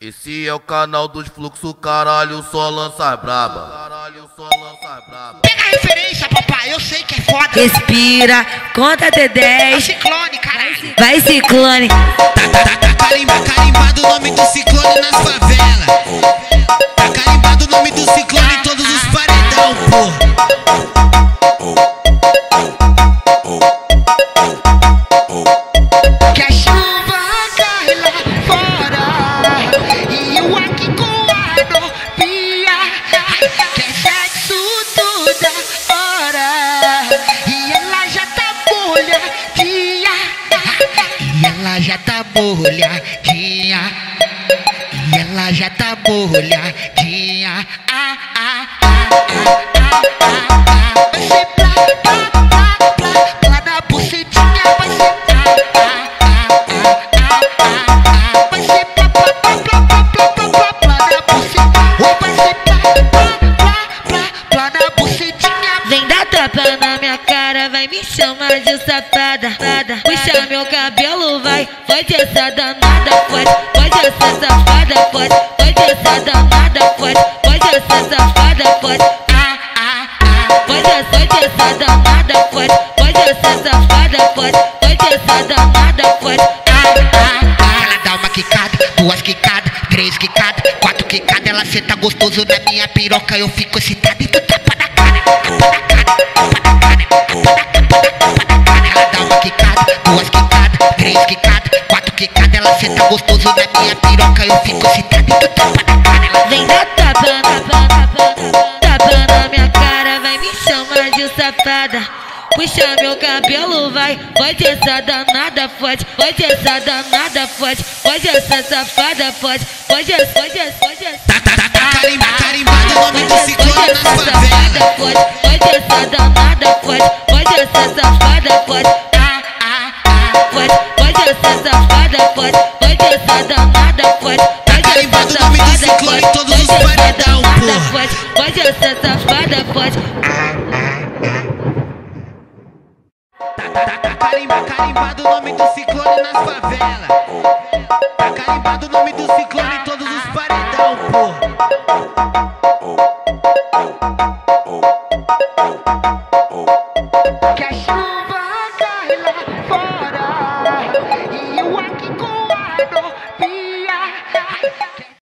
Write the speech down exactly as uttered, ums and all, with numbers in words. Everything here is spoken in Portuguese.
Esse é o canal dos fluxos, caralho, só lança braba. Caralho, só lança braba. Pega a referência, papai, eu sei que é foda. Respira, conta até dez. É o Ciclone, caralho. Vai, Ciclone. Tá, tá, tá, tá carimba, carimbado o nome do Ciclone nas favelas. Tá carimbado o nome do Ciclone em todos os paredão, pô. Que a chuva cai lá fora e eu aqui com a novia. Que é sexo toda hora e ela já tá molhadinha. E ela já tá molhadinha. E ela já tá molhadinha. Ah, ah, ah, ah, ah, ah, ah. Vai ser plá, plá, plá, plá, plá na bucetinha. Vai ser plá, ah, ah, ah, ah, ah, ah. Vai ser plá, plá, plá, plá, plá, plá, plá, plá na bucetinha. Ou vai ser plá, plá, plá, plá, plá na bucetinha. Vem dar tapa na minha cara, vai me chamar de safada. Puxa meu cabelo, vai, pode essa danada, pode, pode essa safada, pode, pode essa danada, pode, pode essa safada, pode, Ah, ah, ah. pode essa, pode essa danada, pode, pode essa safada, pode, pode essa danada, pode, Ah, ah, ah. Ela dá uma quicada, duas quicadas, três quicadas, quatro quicadas. Ela senta gostoso na minha piroca, eu fico excitado e tu tapa na cara, tapa na cara, tapa na cara, tapa na cara, tapa na cara. Ela dá uma quicada, duas quicadas, três quicadas, quatro quicadas. Ela senta gostoso na minha piroca, eu fico excitado e tu tapa na cara. Ela vem dar tapa, tapa, tapa, tapa na minha cara, vai me chamar de safada. Puxa meu cabelo, vai, pode essa danada, pode, pode essa danada, pode, pode essa safada, pode, pode essa, pode essa, pode essa. Tá, tá, tá, tá, carimba, carimbado o nome do Ciclone nas favelas. Pode, pode essa danada, pode, pode essa safada, pode, Ah, ah, ah. pode, pode essa safada, pode, pode essa danada, pode, pode carimbado essa o nome do safada, Ciclone em pode, todos os pode essa paredão, danada, porra. pode, pode essa safada, pode. Tá, tá, tá, tá carimba, carimbado o nome do Ciclone nas favelas. Tá carimbado o nome do Ciclone em todos os paredão, pô. Que a